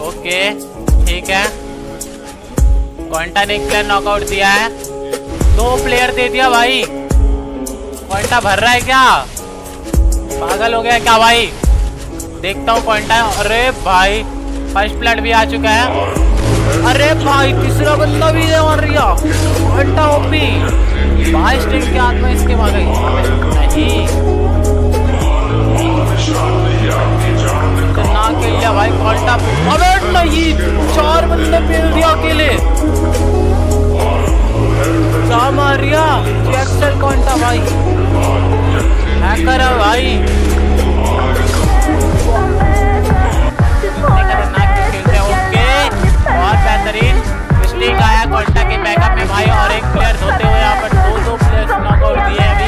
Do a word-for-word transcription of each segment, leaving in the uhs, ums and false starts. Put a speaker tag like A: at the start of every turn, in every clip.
A: Okay ठीक है, quanta ने एक प्लेयर नॉकआउट दिया है, दो प्लेयर दे दिया भाई। क्वांटा भर रहा है क्या, पागल हो गया क्या भाई? देखता हूँ क्वांटा। अरे भाई फर्स्ट प्लेयर भी आ चुका है। अरे भाई तीसरा बंदा भी मार रहा, क्वांटा ओपी भाई। स्टिंग के हाथ में इसके मार गई नहीं, ना खेल लिया भाई क्वांटा। अबे नहीं, चार बंदे पेल दिया अकेले, क्या मार रिया Gxl Quanytha भाई, हैकर है भाई। खेलते हैं ओके, बहुत बेहतरीन स्टिंग आया क्वांटा के बैकअप में भाई, और एक प्लेयर धोते हुए यहाँ पर दो दो प्लेयर्स नॉकआउट दिए अभी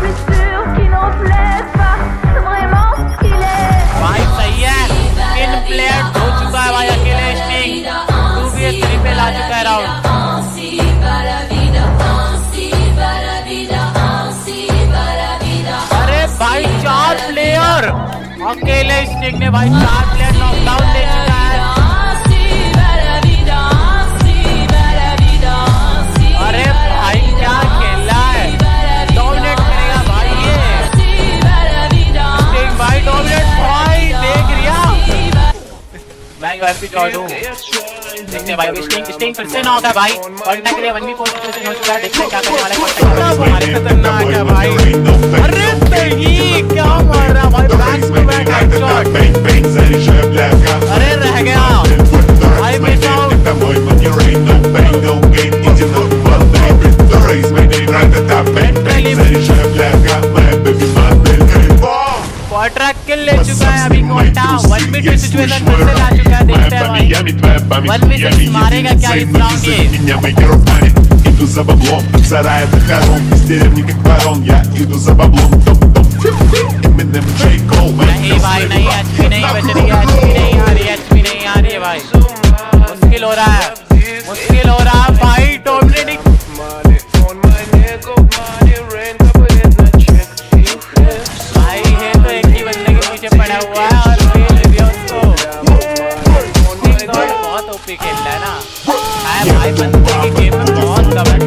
A: भाई। सही है, तीन प्लेयर हो चुका है भाई अकेले sting, two B S three पे ला चुका है राउंड। अरे भाई चार प्लेयर अकेले स्टिंग ने भाई चार प्लेयर नॉकडाउन दे चुका है। अरे भाई क्या खेला है, डोमिनेट करेगा भाई ये स्टिंग भाई, डोमिनेट भाई देख रिया मैं घर भी जॉइन हूँ। देखते हैं भाई स्टिंग स्टिंग फिर से नॉक है भाई, क्वांटा के लिए वन वी फोर सिचुएशन हो चुका है। देखते हैं क्या करने वाले क्वांटा, हमारे खतरनाक है भाई। अरे नहीं क्या मार रहा भाई, बैक टू बैक हेडशॉट। अरे रह गया भाई, मिस आउट। क्वार्टर किल ले चुका है अभी Quanta, one v two situation फिर से ला चुका है। देखते हैं भाई वन वी सिक्स मारेगा क्या इस राउंड ये।
B: Иду за баблом, от сарая до хором, из деревни как барон, я иду за баблом, топ-топ, Eminem, J. Cole,
A: नहीं भाई नहीं, एचपी नहीं बच रही है, एचपी नहीं आ रही है, एचपी नहीं आ रही है भाई, मुश्किल हो रहा है, मुश्किल हो रहा है भाई। डोमिनेटिंग भाई है तो एक ही बंदे के पीछे पड़ा हुआ है और फेल दिया उसको। बहुत ओपी खेल रहा है ना है भाई, बंदे की गेम में बहुत कम है।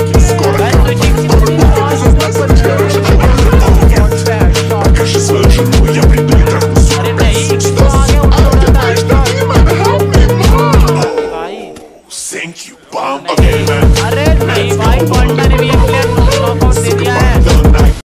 B: Скоро